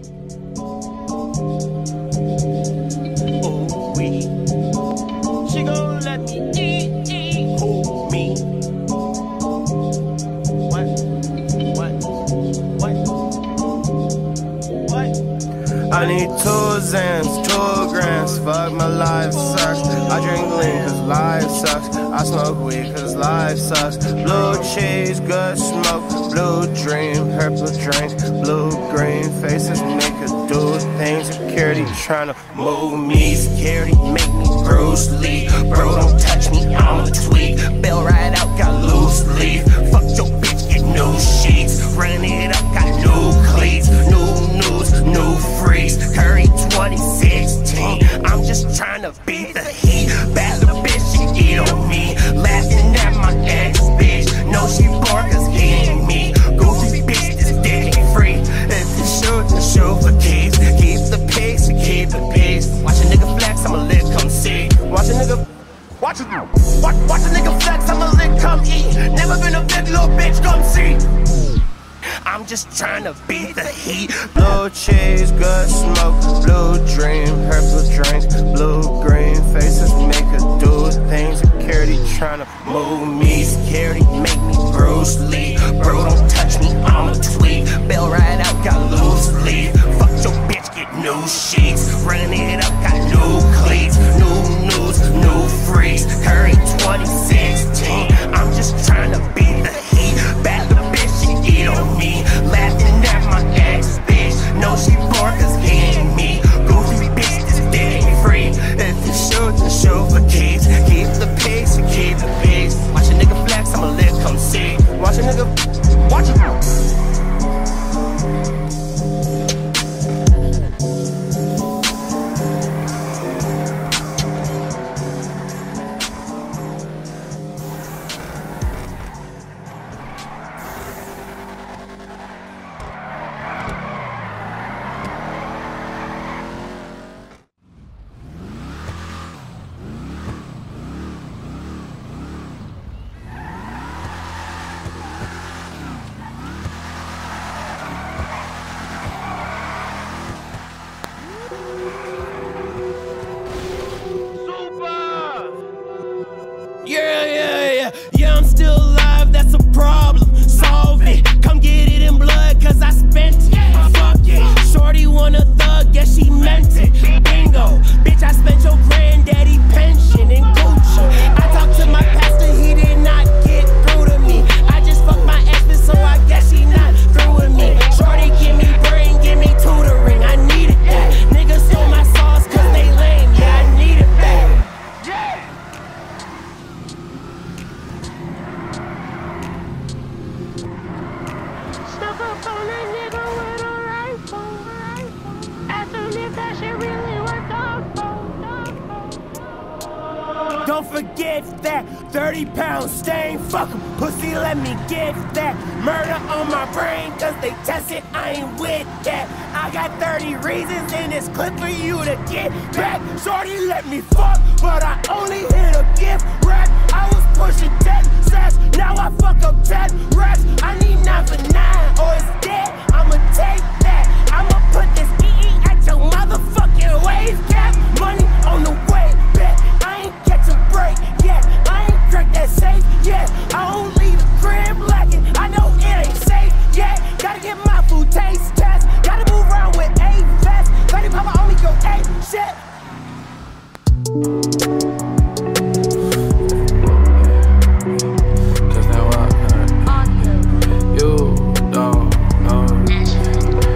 Oh, we. She gon' let me eat. Who, me? What? I need 2 Zans, 2 grams. Fuck, my life sucks. I drink lean cause life sucks. I smoke weed cause life sucks. Blue cheese, good smoke. Blue dream, purple drink. Blue green faces make her do things. Security tryna move me. Security make me Bruce Lee. Bro, don't touch me, I'm a tweak. Bell right out, got loose leaf. Fuck your bitch, get new sheets. Run it up, got new cleats. New news, new freeze. Curry 2016. I'm just tryna beat the heat. Bad little bitch, she eat on me. Laughing at my ex bitch. No, she bored cause he ain't me. Goofy bitch, this dick ain't free. If you shoot, then shoot for keys. Keep the peace, keep the peace. Watch a nigga flex, I'ma lick, come see. Watch a nigga. Watch a nigga flex, I'ma lick, come eat. Never been a big little bitch, come see. I'm just tryna beat the heat. Blue cheese, good smoke. Blue dream, purple drink. Blue green faces make her do things. Security tryna move me. Security make me Bruce Lee. Bro, don't touch me, I'm a tweak. Bell right out, got loose leaf. Fuck your bitch, get new sheets. Run it up, got new cleats. New news, new freeze. Curry 2016. I'm just tryna beat the heat. Bad little bitch, she eat on me. Laughing at my ex bitch. No, she bored cause he ain't me. Goofy bitch, this dick ain't free. If you shoot, then shoot for keys. Keep the peace and keep the peace. Watch a nigga flex, I'ma lick, come see. Watch a nigga, watch it. Yeah, I'm still alive, that's a problem. Solve it, come get it in blood, cause I spent it. Fuck it, shorty want a thug, yeah, she meant it. Bingo, bitch, I spent your granddaddy pension in Gucci. I talked to my pastor, he did not get through to me. I just fucked my ex, so I guess she not through with me. Shorty, give me brain, give me tutoring, I needed that. Niggas stole my sauce cause they lame, yeah, I need it back. Stuck up on a nigga with a rifle. Asked him if that shit really worked out. Don't forget that 30-pound stain. Fuck 'em, pussy, let me get that. Murder on my brain, cause they tested, I ain't with that. I got 30 reasons in this clip for you to get back. Shorty let me fuck, but I only hit a gift rack. I was pushing 10 sacks, now I fuck up 10 racks. I need 9 for 9, or it's dead, I'ma take that. I'ma put this EE at your motherfucking wave cap. Money on the way, bet I ain't catch a break yet. I ain't cracked that safe yet. I don't leave the crib lacking, I know it ain't safe yet. Gotta get my food taste test, gotta move around with a vest. Lady Papa only go A shit. Cause now you don't know.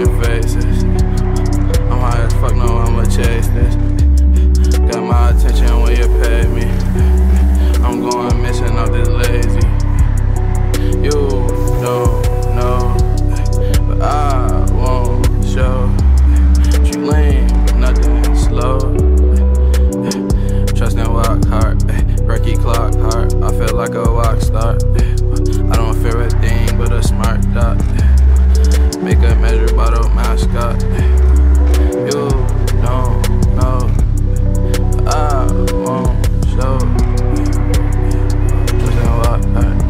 making faces. I'm high as fuck, no, I'ma chase this. Got my attention when you pay me. I'm going missing off this lazy. You don't know, but I won't show. She lean, nothing slow. Trust and walk hard, Breaky clock hard. I feel like a rock star. I don't fear a thing but a smart dot. Make a measure bottle mascot. You don't know, but I won't show. Trust and walk hard.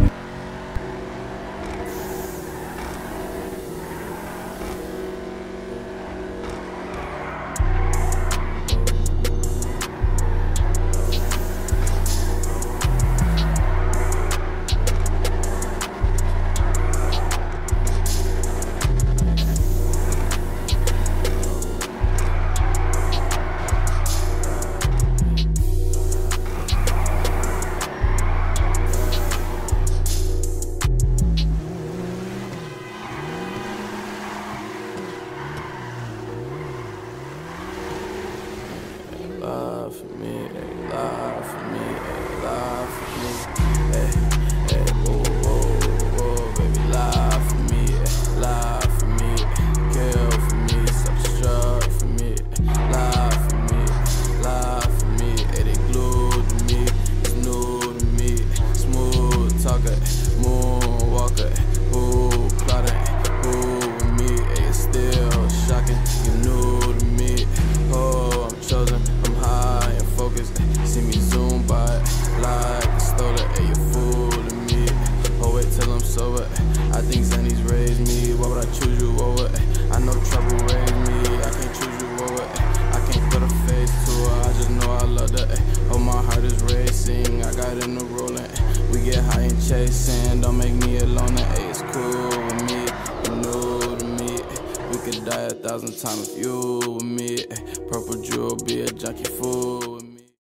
Lie for me, ay, lie for me, ay, lie for me, ay, ay, whoa, whoa, whoa, baby, lie for me, ay, lie for me, kill for me, subtract for me, lie for me, ay, they glued to me, it's new to me, smooth talker, moonwalker, who plotting, who with me, ay, it's still shocking, you new to me, oh, I'm chosen. See me zoom by like I stole it, hey, you fooling me. Oh, wait till I'm sober. I think Zanny's raised me. Why would I choose you over? I know trouble raised me. I can't choose you over. I can't put a face to her. I just know I love her. Oh, my heart is racing. I got in the rolling. We get high and chasing. Don't make me alone. Hey, it's cool with me. You new to me. We could die 1,000 times if you with me. Purple jewel be a junkie fool.